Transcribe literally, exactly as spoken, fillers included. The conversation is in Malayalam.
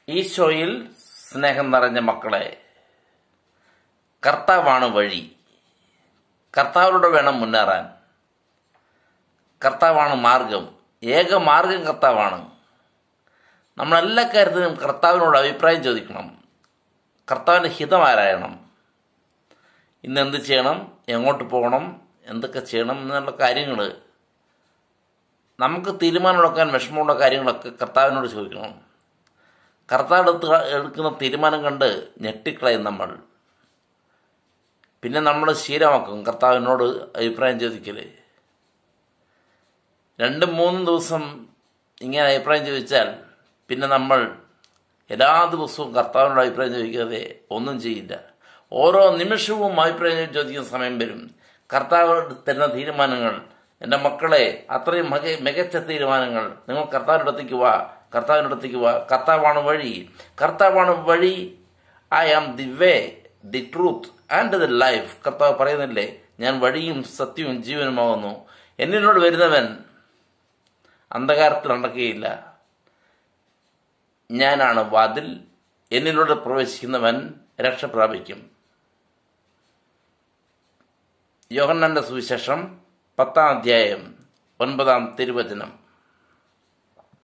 ഈശോയിൽ സ്നേഹം നിറഞ്ഞ മക്കളെ, കർത്താവാണ് വഴി. കർത്താവിലൂടെ വേണം മുന്നേറാൻ. കർത്താവാണ് മാർഗം. ഏക മാർഗം കർത്താവാണ്. നമ്മളെല്ലാ കാര്യത്തിനും കർത്താവിനോട് അഭിപ്രായം ചോദിക്കണം. കർത്താവിൻ്റെ ഹിതം ആരായണം. ഇന്ന് എന്ത് ചെയ്യണം, എങ്ങോട്ട് പോകണം, എന്തൊക്കെ ചെയ്യണം എന്നുള്ള കാര്യങ്ങൾ, നമുക്ക് തീരുമാനമെടുക്കാൻ വിഷമമുള്ള കാര്യങ്ങളൊക്കെ കർത്താവിനോട് ചോദിക്കണം. കർത്താവ് എടുത്ത് എടുക്കുന്ന തീരുമാനം കണ്ട് ഞെട്ടിക്കളയും നമ്മൾ. പിന്നെ നമ്മൾ ശീലമാക്കും കർത്താവിനോട് അഭിപ്രായം ചോദിക്കൽ. രണ്ടും മൂന്നും ദിവസം ഇങ്ങനെ അഭിപ്രായം ചോദിച്ചാൽ പിന്നെ നമ്മൾ എല്ലാ ദിവസവും കർത്താവിനോട് അഭിപ്രായം ചോദിക്കാതെ ഒന്നും ചെയ്യില്ല. ഓരോ നിമിഷവും അഭിപ്രായം ചോദിക്കുന്ന സമയം വരും. കർത്താവ് തരുന്ന തീരുമാനങ്ങൾ, എൻ്റെ മക്കളെ, അത്രയും മിക മികച്ച തീരുമാനങ്ങൾ. നിങ്ങൾ കർത്താവിൻ്റെ അടുത്തേക്ക് വാ, കർത്താവിൻ്റെ അടുത്തേക്ക് വാ. കർത്താവാണ് വഴി. കർത്താവാണ് വഴി. I am the way, the truth and the life. കർത്താവ് പറയുന്നില്ലേ, ഞാൻ വഴിയും സത്യവും ജീവനുമാകുന്നു. എന്നിനോട് വരുന്നവൻ അന്ധകാരത്തിൽ നടക്കുകയില്ല. ഞാനാണ് വാതിൽ. എന്നിലൂടെ പ്രവേശിക്കുന്നവൻ രക്ഷ പ്രാപിക്കും. യോഹന്നാന്റെ സുവിശേഷം പത്താം അധ്യായം ഒൻപതാം തിരുവചനം.